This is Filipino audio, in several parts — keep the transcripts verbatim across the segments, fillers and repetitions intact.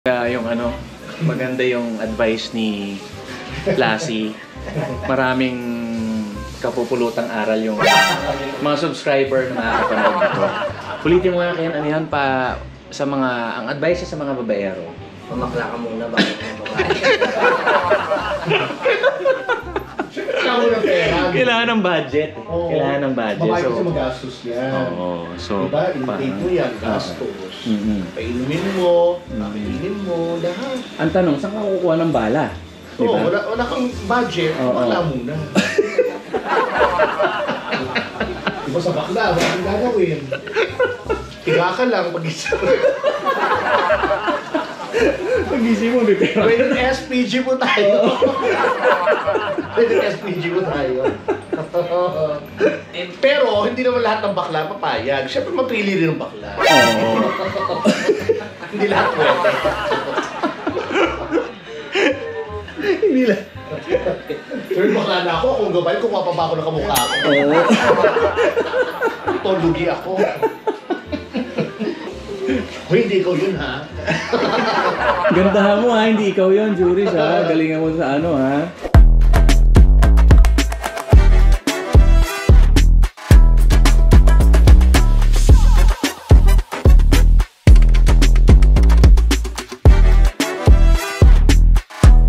Uh, yung ano, maganda yung advice ni Lassie. Maraming kapupulutang aral yung mga subscriber na makakapanood nito. Ulitin mo nga kaya ano yan pa sa mga, ang advice sa mga babaero. Pamakla ka muna bago mo babae. Kailangan ng budget. Oo. Kailangan ng budget. Babae So, kasi magastos yan. oo. So, Diba? Intake mo yan, gastos. Mm-hmm. Painumin mo, pakainin mo, lahat. Ang tanong, saan ka kukuha ng bala? Oo, Diba? wala, wala kang budget, Oo. bakla muna. Diba sa bakla, wala kang gagawin. Tiga ka lang pag-isa. Pag-isip mo, bibiro. Rated S P G po tayo. Rated S P G po tayo. Pero hindi naman lahat ng bakla papayag. Siyempre mapili rin ng bakla. Oo. Hindi lahat pwede. Hindi lang. Pero bakla na ako, kung gabay, kukuha pa ba ako ng kamukha ko? Oo. Ito, lugi ako. Hoy, hindi ikaw yun, ha? Gandahan mo ha, hindi ikaw yun, Juris ha. Galingan mo sa ano ha.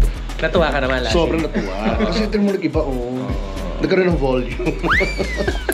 Natuwa ka naman, Lassie. Sobrang natuwa. Kasi ito mo nag-iba, oh. Nagkaroon ng volume.